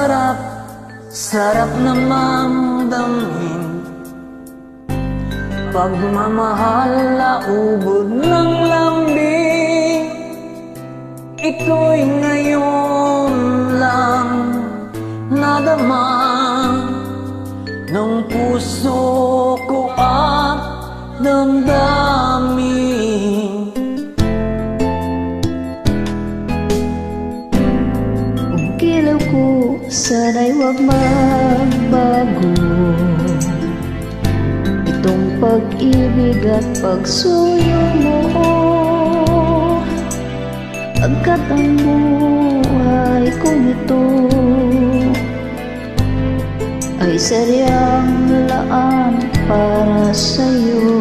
sarap, sarap namang damhin. Pagmamahal na ubod ng lambing. Ito'y ngayon lang nadama ng puso ko at damdamin. Ang kilaw ko sana'y huwag magbago. Itong pag-ibig at pagsuyo mo, agkat ang buhay kong ito ay saryang laan para sa'yo.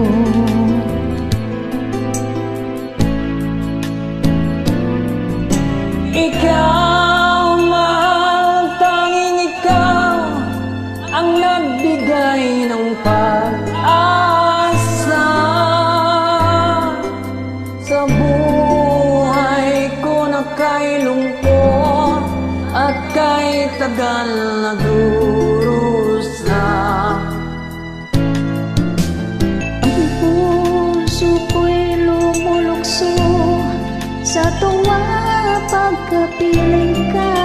Ikaw, mahal, tanging ikaw ang nagbigay ng pag-asa sa buhay ko na kay lungkot at kay tagal na durusa. Ang puso ko'y lumulukso sa tuwa pagkapiling ka.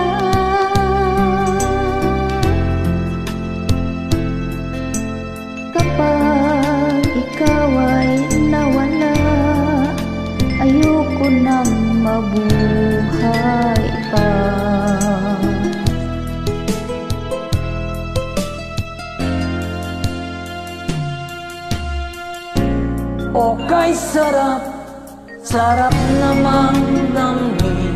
Kapag ikaw ay nawala, ayoko nang mabuhay pa. O kay sarap, sarap namang damhin.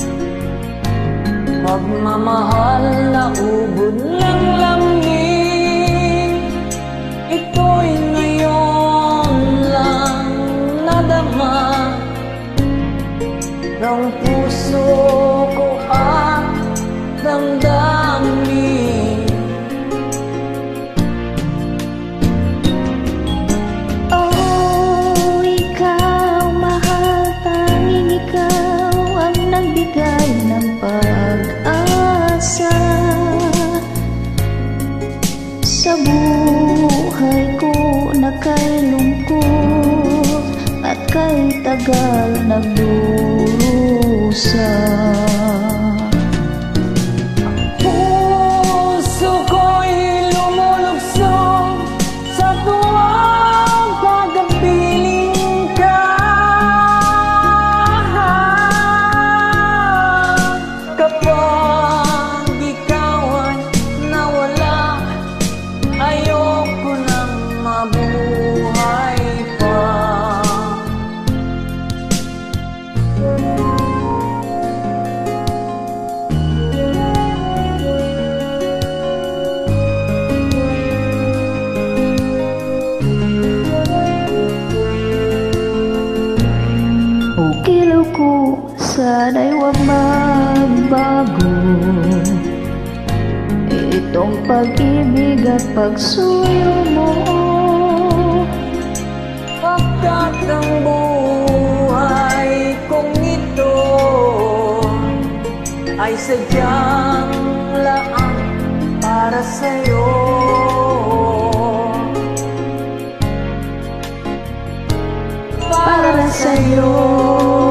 Pagmamahal na ubod ng langit. Ito'y ngayon lang nadama ng puso ko at damdamin. Oh, ikaw, mahal, tanging ikaw ang nagbigay ng pag-asa sa buhay ko na kay lungkot at kay tagal nagdurusa. Puso ko'y lumuluksong sa tuwang pagkapiling ka. Kapag ikaw ay nawala, ayoko nang mabuhay pa. O kilaw ko sana'y huwag magbago. Itong pag-ibig at pagsuyo mo, Pagkat ang buhay kong ito ay sadyang laan para sa'yo. para sa'yo.